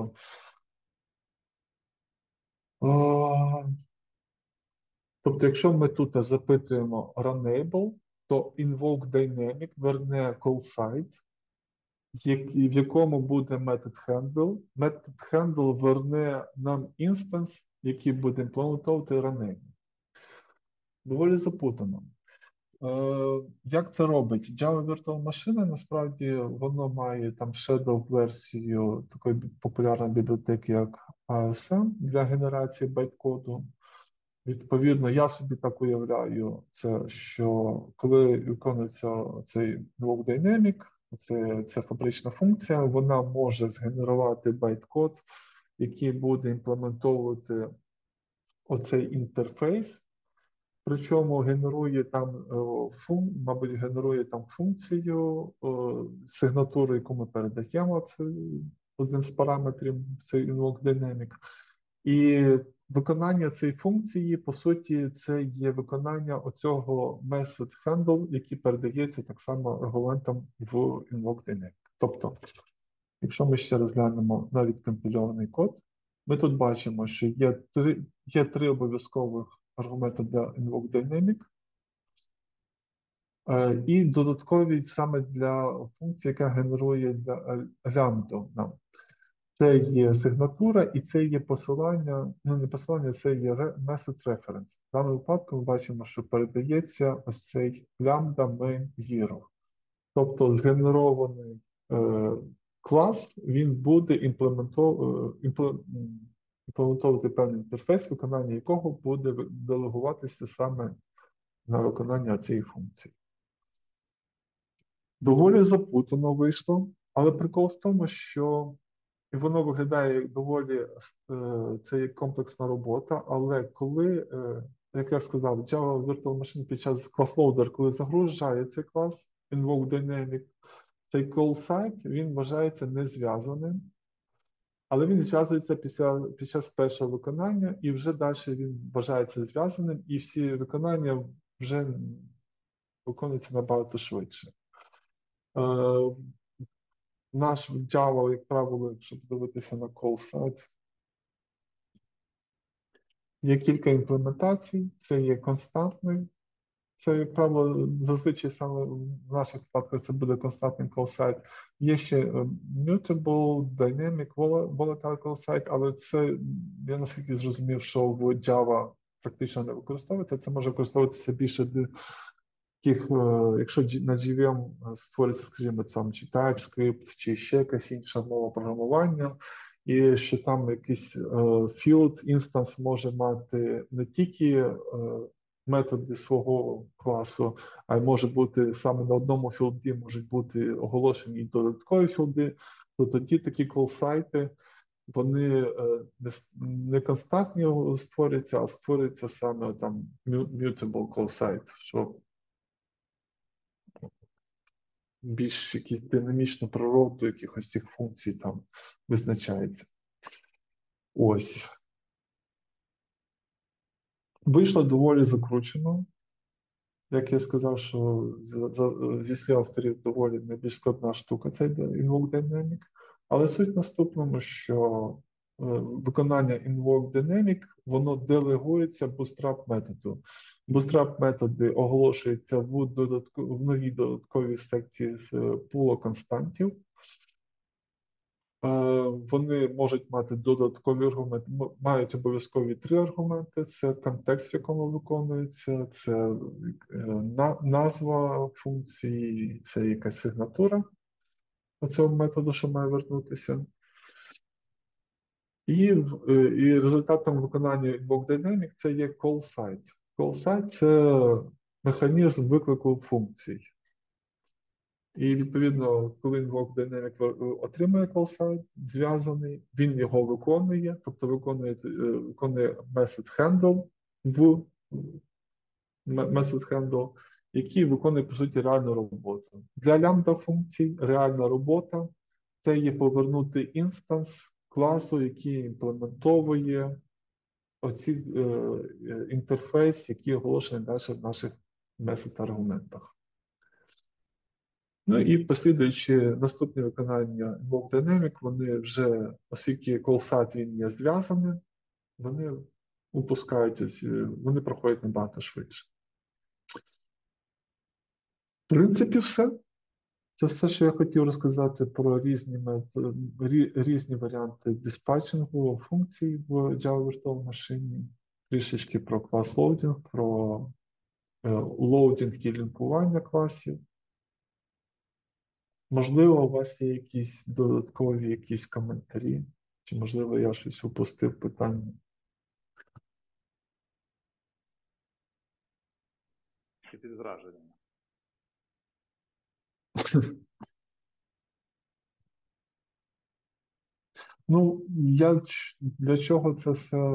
Тобто, якщо ми тут запитуємо Runable, то Invoke Dynamic верне call site, в якому буде метод handle. Метод handle верне нам інстанс, який буде імплементувати Runable. Доволі запутано. Як це робить? Java Virtual Machine, насправді, воно має там shadow-версію такої популярної бібліотеки, як ASM для генерації байткоду. Відповідно, я собі так уявляю, це, що коли виконується цей Block Dynamic, це фабрична функція, вона може згенерувати байткод, який буде імплементовувати оцей інтерфейс. Причому генерує там мабуть, генерує там функцію сигнатуру, яку ми передаємо. Це один з параметрів цей invoke dynamic. І виконання цієї функції, по суті, це є виконання оцього method handle, який передається так само аргументом в invoke dynamic. Тобто, якщо ми ще розглянемо навіть компільований код, ми тут бачимо, що є три обов'язкових аргументи для invoke dynamic, і додаткові саме для функції, яка генерує для лямбду нам. Це є сигнатура і це є посилання, ну не посилання, це є message reference. В даному випадку ми бачимо, що передається ось цей лямбда main zero. Тобто згенерований клас, він буде імплементовувати певний інтерфейс, виконання якого буде делегуватися саме на виконання цієї функції. Доволі запутано вийшло, але прикол в тому, що і воно виглядає як доволі це як комплексна робота, але коли, як я сказав, Java Virtual Machine під час клас-лоудер, коли загружає цей клас, Invoke Dynamic, цей call site, він вважається незв'язаним, але він зв'язується під час першого виконання, і вже далі він вважається зв'язаним, і всі виконання вже виконуються набагато швидше. Наш Java, як правило, якщо подивитися на call site, є кілька імплементацій, це є константний, це, як правило, зазвичай саме в наших випадках це буде константний call site. Є ще mutable, dynamic, volatile call site, але це, я наскільки зрозумів, що в Java практично не використовується, це може використовуватися більше таких, якщо на JVM створюється, скажімо, там чи TypeScript, чи ще якась інша мова програмування, і що там якийсь field інстанс може мати не тільки методи свого класу, а й може бути саме на одному філді можуть бути оголошені і додаткові філди, то тоді такі кол-сайти, вони не константні створюються, а створюється саме там mutable call site, що більш якісь динамічну природу якихось цих функцій там визначається. Ось. Вийшло доволі закручено. Як я сказав, що зі слів авторів доволі найбільш складна штука цей Invoke Dynamic. Але суть в наступному, що виконання Invoke Dynamic, воно делегується Bootstrap методу. Bootstrap методи оголошуються в новій додатковій секції з пула константів. Вони можуть мати додаткові аргументи, мають обов'язкові 3 аргументи: це контекст, в якому виконується, це назва функції, це якась сигнатура цього методу, що має вернутися. І результатом виконання Invoke Dynamic це є call site. Call site – це механізм виклику функцій. І, відповідно, коли Invoke Dynamic отримує call site, зв'язаний, він його виконує, тобто виконує method handle в method handle, який виконує, по суті, реальну роботу. Для лямбда функцій реальна робота – це є повернути інстанс класу, який імплементовує інтерфейс, який оголошений далі в наших месед-аргументах. Ну і послідуючи наступні виконання Invoke Dynamic, вони вже, оскільки call-site він є зв'язаним, вони вони проходять набагато швидше. В принципі, все. Це все, що я хотів розказати про різні варіанти диспатчингу функцій в Java Virtual Machine, трішечки про клас-лоудінг, про лоудінг і лінкування класів. Можливо, у вас є якісь додаткові коментарі, чи, можливо, я щось упустив питання. Чи під враженням? Ну, для чого це все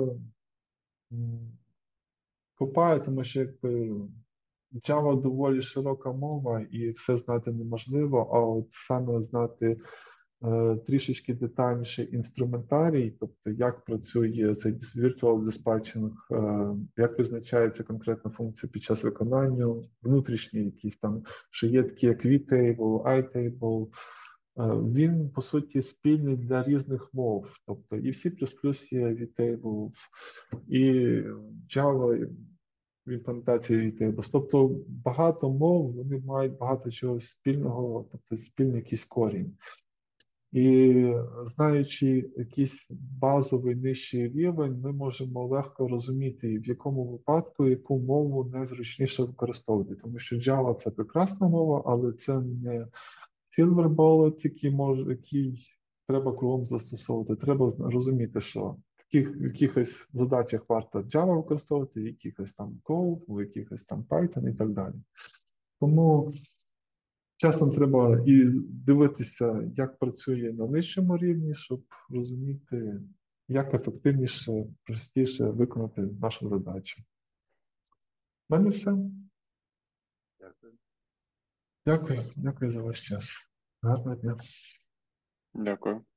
копаю, тому що Java доволі широка мова і все знати неможливо, а от саме знати трішечки детальніше інструментарій, тобто як працює цей virtual dispatching, як визначається конкретна функція під час виконання, внутрішні якісь там, що є такі як vtable, itable, він, по суті, спільний для різних мов, тобто і в C++ є vtables, і Java в імплементації vtables. Тобто багато мов, вони мають багато чого спільного, тобто спільний якийсь корінь. І знаючи якийсь базовий нижчий рівень, ми можемо легко розуміти, в якому випадку яку мову незручніше використовувати. Тому що Java це прекрасна мова, але це не silver bullet, який треба кругом застосовувати. Треба розуміти, що в якихось задачах варто Java використовувати, в якихось там Go, в якихось там Python і так далі. Тому часом треба і дивитися, як працює на нижчому рівні, щоб розуміти, як ефективніше, простіше виконати нашу задачу. У мене все. Дякую. Дякую за ваш час. Гарного дня. Дякую.